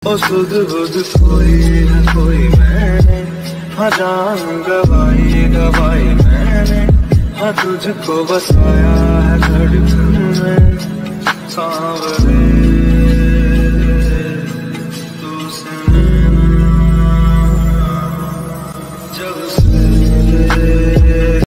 ओ सुध बुध कोई है कोई मैंने, हाँ जान गवाई गवाई मैंने, हाँ तुझको बसाया है धड़कन